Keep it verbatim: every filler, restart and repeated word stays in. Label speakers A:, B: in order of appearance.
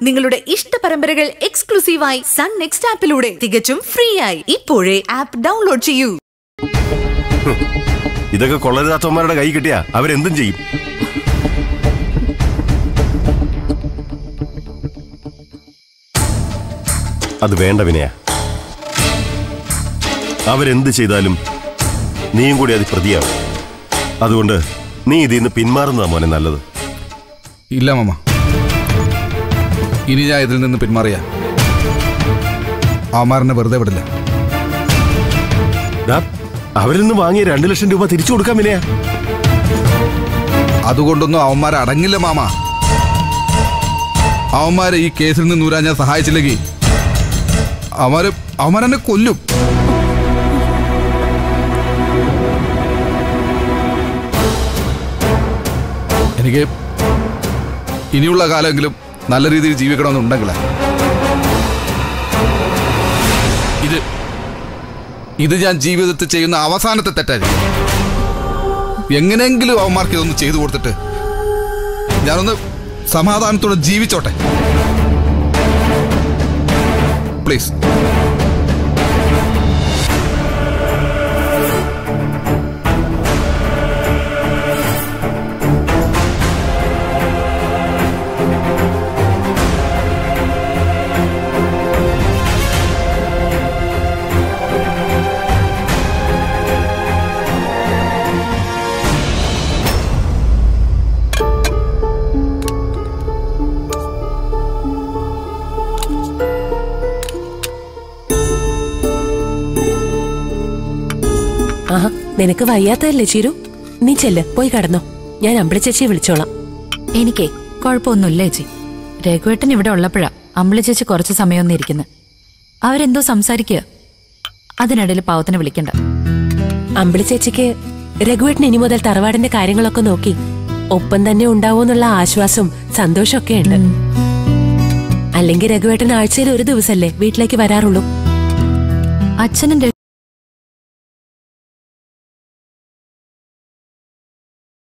A: നിങ്ങളുടെ ഇഷ്ട പരമ്പരകൾ എക്സ്ക്ലൂസീവായി സൺ നെക്സ്റ്റ് ആപ്പിലൂടെ തികച്ചും ഫ്രീ ആയി. ഇപ്പോഴേ ആപ്പ് ഡൗൺലോഡ് ചെയ്യൂ.
B: ഇതൊക്കെ കൊള്ളരുതാത്തവന്മാരുടെ കൈ കിട്ടിയാ അവരെന്തും ചെയ്യും. അത് വേണ്ട വിനയ. അവരെന്ത് ചെയ്താലും നീയും കൂടി അത് പ്രതിയാവും. അതുകൊണ്ട് നീ ഇതിൽ നിന്ന് പിന്മാറുന്നതാ മോനെ നല്ലത്.
C: ഇല്ല മാമ, ഇനി ഞാൻ ഇതിൽ നിന്ന് പിന്മാറിയ അവന്മാരനെ വെറുതെ വിടില്ല.
B: അവരിൽ നിന്ന് വാങ്ങിയ രണ്ടു ലക്ഷം രൂപ തിരിച്ചു കൊടുക്കാൻ വിനയ.
C: അതുകൊണ്ടൊന്നും അവന്മാരെ അടങ്ങില്ല മാമ. അവന്മാരെ ഈ കേസിൽ നിന്ന് നൂരാൻ ഞാൻ സഹായിച്ചില്ലെങ്കിൽ അവന്മാര് അവന്മാരെന്നെ കൊല്ലും. എനിക്ക് ഇനിയുള്ള കാലമെങ്കിലും നല്ല രീതിയിൽ ജീവിക്കണമെന്നുണ്ടെങ്കിലേ ഇത് ഇത് ഞാൻ ജീവിതത്തിൽ ചെയ്യുന്ന അവസാനത്തെ തെറ്റായിരിക്കും. എങ്ങനെയെങ്കിലും അവന്മാർക്ക് ഇതൊന്ന് ചെയ്തു കൊടുത്തിട്ട് ഞാനൊന്ന് സമാധാനത്തോടെ ജീവിച്ചോട്ടെ. പ്ലീസ്.
D: ആഹാ, നിനക്ക് വയ്യാത്തതല്ലേ ചിരു? നീ ചെല്ല്, പോയി കടന്നോ. ഞാൻ അമ്പിളി ചേച്ചിയെ വിളിച്ചോളാം.
E: എനിക്കേ കുഴപ്പമൊന്നുമില്ല ചേച്ചി. രഘുവേട്ടൻ ഇവിടെ ഉള്ളപ്പോഴാ അമ്പിളി ചേച്ചി കുറച്ച് സമയമൊന്നും ഇരിക്കുന്നത്. അവരെന്തോ സംസാരിക്കുക. അതിനിടയിൽ പാവത്തിനെ വിളിക്കണ്ട.
D: അമ്പിളി ചേച്ചിക്ക് രഘുവേട്ടൻ ഇനി മുതൽ തറവാടിന്റെ കാര്യങ്ങളൊക്കെ നോക്കി ഒപ്പം തന്നെ ഉണ്ടാവോന്നുള്ള ആശ്വാസവും സന്തോഷമൊക്കെ ഉണ്ട്. അല്ലെങ്കിൽ രഘുവേട്ടൻ ആഴ്ചയിൽ ഒരു ദിവസമല്ലേ വീട്ടിലേക്ക് വരാറുള്ളൂ.
E: അച്ഛനും